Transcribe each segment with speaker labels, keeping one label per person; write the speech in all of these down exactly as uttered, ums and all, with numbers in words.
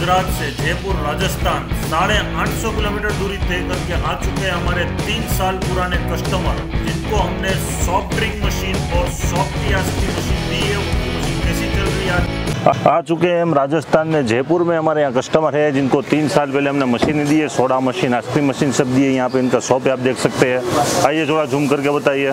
Speaker 1: गुजरात से जयपुर राजस्थान साढ़े आठ सौ किलोमीटर दूरी तय करके आ चुके हैं हमारे तीन साल पुराने कस्टमर, जिनको हमने सॉफ्ट ड्रिंक मशीन और सॉफ्ट आइसक्रीम मशीन दी है। उनकी मशीन कैसी चल रही है?
Speaker 2: आ चुके हैं हम राजस्थान में, जयपुर में हमारे यहाँ कस्टमर है जिनको तीन साल पहले हमने मशीन दी है, सोडा मशीन, आइसक्रीम मशीन सब दी है। यहाँ पे इनका शॉप है, आप देख सकते हैं। आइए थोड़ा जूम करके बताइए।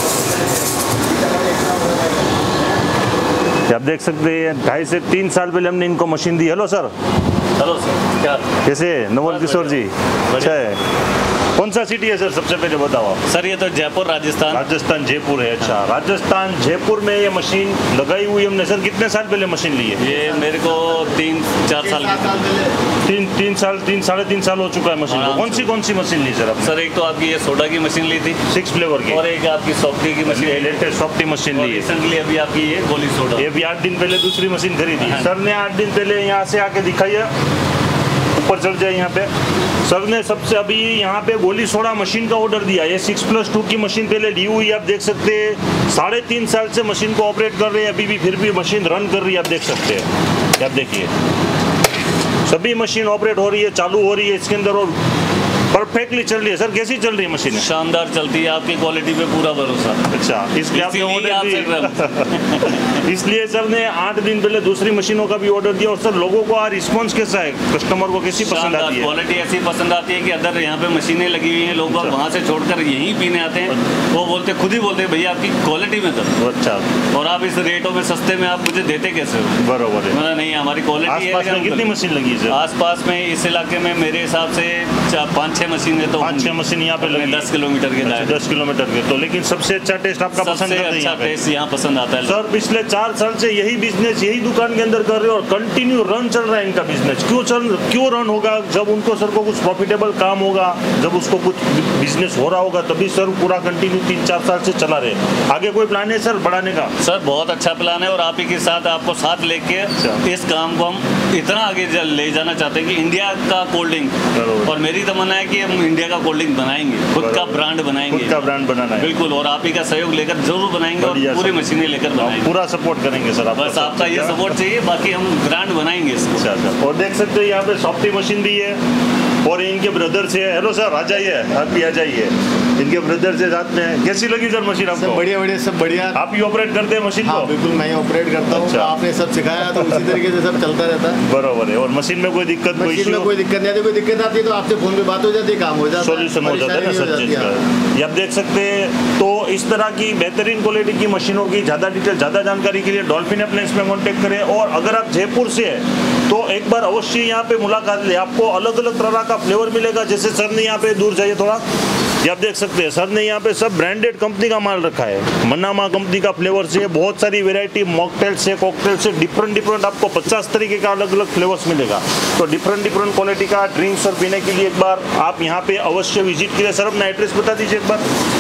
Speaker 2: आप देख सकते हैं ढाई से तीन साल पहले हमने इनको मशीन दी। Hello sir.
Speaker 3: हेलो सर, क्या
Speaker 2: कैसे? नवल किशोर जी। अच्छा है। कौन सा सिटी है सर, सबसे पहले बताओ आप।
Speaker 3: सर ये तो जयपुर राजस्थान
Speaker 2: राजस्थान जयपुर है। अच्छा, राजस्थान जयपुर में ये मशीन लगाई हुई हमने। सर कितने साल पहले मशीन ली है?
Speaker 3: ये मेरे को तीन चार साल की
Speaker 2: तीन तीन साल तीन साढ़े तीन साल हो चुका है मशीन को। कौन सी कौन सी मशीन ली सर आपने?
Speaker 3: सर एक तो आपकी ये सोडा की मशीन ली थी,
Speaker 2: सिक्स फ्लेवर की,
Speaker 3: और एक आपकी सॉफ्टी की मशीन,
Speaker 2: लेटेस्ट सॉफ्टी मशीन ली है।
Speaker 3: रिसेंटली अभी आपकी ये गोली सोडा,
Speaker 2: ये भी आठ दिन पहले दूसरी मशीन खरीदी। सर ने आठ दिन पहले यहाँ से आके दिखाई है, ऊपर चढ़ जाए यहाँ पे। सर ने सबसे अभी यहाँ पे गोली सोडा मशीन का ऑर्डर दिया। ये सिक्स प्लस टू की मशीन पहले ली हुई, आप देख सकते हैं। साढ़े तीन साल से मशीन को ऑपरेट कर रहे हैं, अभी भी फिर भी मशीन रन कर रही है, आप देख सकते हैं। आप देखिए सभी मशीन ऑपरेट हो रही है, चालू हो रही है इसके अंदर, और परफेक्टली चल रही है। सर कैसी चल रही है मशीन?
Speaker 3: शानदार चलती है, आपकी क्वालिटी पे पूरा भरोसा।
Speaker 2: अच्छा, इसलिए आपने ऑर्डर दिया। इसलिए सर ने आठ दिन पहले दूसरी मशीनों का भी ऑर्डर दिया। और सर लोगों को रिस्पांस कैसा है, कस्टमर को कैसी पसंद आती है?
Speaker 3: क्वालिटी ऐसी पसंद आती है कि अदर यहाँ पे मशीनें लगी हुई हैं, लोग वहाँ से छोड़कर यहीं पीने आते हैं। वो बोलते खुद ही बोलते हैं भैया आपकी क्वालिटी में तो
Speaker 2: अच्छा,
Speaker 3: और आप इस रेटों में सस्ते में आप मुझे देते कैसे हो?
Speaker 2: बरोबर है।
Speaker 3: नहीं, हमारी क्वालिटी है।
Speaker 2: कितनी मशीन लगी है?
Speaker 3: आस पास में इस इलाके में मेरे हिसाब से पाँच छह मशीन है, तो
Speaker 2: पाँच छह मशीन यहाँ पे लगी
Speaker 3: दस किलोमीटर के दायरे।
Speaker 2: दस किलोमीटर के तो, लेकिन सबसे अच्छा टेस्ट आपका पसंद आता है?
Speaker 3: अच्छा टेस्ट यहाँ पसंद आता है।
Speaker 2: सर पिछले चार साल से यही बिजनेस यही दुकान के अंदर कर रहे हो और कंटिन्यू रन चल रहा है इनका बिजनेस। क्यों चल क्यों रन होगा? जब उनको सर को कुछ प्रॉफिटेबल काम होगा, जब उसको कुछ बिजनेस हो रहा होगा, तभी सर पूरा कंटिन्यू तीन चार साल से चला रहे। आगे कोई प्लान है सर बढ़ाने का?
Speaker 3: सर बहुत अच्छा प्लान है, और आप ही के साथ आपको साथ लेके इस काम को हम इतना आगे ले जाना चाहते हैं कि इंडिया का कोल्ड ड्रिंक, और मेरी तमन्ना है कि हम इंडिया का कोल्ड ड्रिंक बनाएंगे, खुद का ब्रांड बनाएंगे,
Speaker 2: खुद का ब्रांड बनाना है
Speaker 3: बिल्कुल, और आप ही का सहयोग लेकर जरूर बनाएंगे, और पूरी मशीनें लेकर बनाएंगे।
Speaker 2: पूरा सपोर्ट करेंगे सर,
Speaker 3: बस आपका ये सपोर्ट चाहिए, बाकी हम ब्रांड बनाएंगे इसको।
Speaker 2: और देख सकते हैं यहाँ पे सॉफ्टी मशीन भी है, और इनके ब्रदर्स है। हेलो सर, आ जाइए, आप भी आ जाइए। इनके ब्रदर्स है साथ में। कैसी लगी सर मशीन आपको?
Speaker 4: बढ़िया बढ़िया, सब बढ़िया।
Speaker 2: आप ही ऑपरेट करते हैं मशीन
Speaker 4: हाँ,
Speaker 2: को?
Speaker 4: बिल्कुल मैं ही ऑपरेट करता हूँ। आपने सब सिखाया तो उसी तरीके से सब चलता रहता है।
Speaker 2: बरोबर है। और मशीन में कोई दिक्कत
Speaker 4: मशीन में कोई दिक्कत नहीं आती। कोई दिक्कत आती है तो आपसे फोन पे बात हो जाती है, काम हो जाता है,
Speaker 2: सोल्यूशन हो जाता है ना सब चीज का। ये आप देख सकते हैं। तो इस तरह की बेहतरीन क्वालिटी की मशीनों की ज़्यादा डिटेल, ज़्यादा जानकारी के लिए डॉल्फिन अप्लायंस में कॉन्टेक्ट करें। और अगर आप जयपुर से है तो एक बार अवश्य यहाँ पे मुलाकात ले, आपको अलग अलग तरह का फ्लेवर मिलेगा। जैसे सर ने यहाँ पे दूर जाइए थोड़ा, ये आप देख सकते हैं, सर ने यहाँ पे सब ब्रांडेड कंपनी का माल रखा है। मन्नामा कंपनी का फ्लेवर से बहुत सारी वैरायटी, मॉकटेल से, कॉकटेल से, डिफरेंट डिफरेंट आपको पचास तरीके का अलग अलग फ्लेवर्स मिलेगा। तो डिफरेंट डिफरेंट क्वालिटी का ड्रिंक्स और पीने के लिए एक बार आप यहाँ पे अवश्य विजिट कीजिए। सर अपना एड्रेस बता दीजिए एक बार।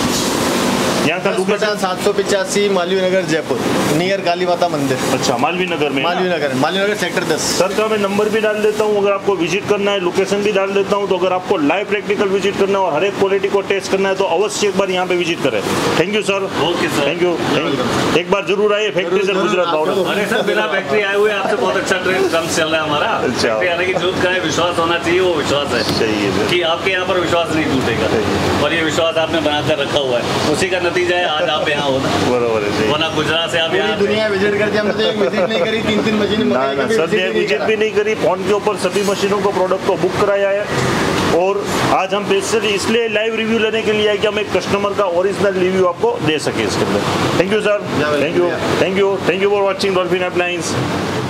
Speaker 2: यहाँ का लोकेशन
Speaker 4: सात सौ पिचासी मालवीय नगर जयपुर, नियर काली माता मंदिर।
Speaker 2: अच्छा, मालवीय नगर में?
Speaker 4: मालवीय नगर, मालवीय नगर सेक्टर दस।
Speaker 2: सर का मैं नंबर भी डाल देता हूँ, अगर आपको विजिट करना है, लोकेशन भी डाल देता हूँ। तो अगर आपको लाइव प्रैक्टिकल विजिट करना है और हर एक क्वालिटी को टेस्ट करना है तो अवश्य एक बार यहाँ पे विजिट करें। Thank you sir.
Speaker 3: Okay sir,
Speaker 2: thank you. एक बार जरूर आइए फैक्ट्री सर, गुजरात बावड़ा।
Speaker 3: अरे सर, बिना फैक्ट्री आए हुए आपसे बहुत अच्छा ट्रेंड कम चल रहा है हमारा। फैक्ट्री आने की जरूरत का है, विश्वास होना चाहिए, वो विश्वास है।
Speaker 2: सही है
Speaker 3: कि आपके यहाँ पर विश्वास नहीं टूटेगा, और ये विश्वास आपने बनाकर रखा हुआ है, उसी का नतीजा है आज आप यहाँ होना।
Speaker 2: बरोबर है।
Speaker 3: वरना गुजरात से आप यहाँ
Speaker 4: दुनिया विजिट करके हमने तो एक विजिट नहीं करी, तीन तीन मशीन
Speaker 2: सर ने विजिट भी नहीं करी। फोन के ऊपर सभी मशीनों को, प्रोडक्ट को बुक कराया है। और आज हम स्पेशली इसलिए लाइव रिव्यू लेने के लिए आए कि हम एक कस्टमर का ओरिजिनल रिव्यू आपको दे सके इसके अंदर। Thank you sir, thank you, thank you, thank you for watching Dolphin appliance.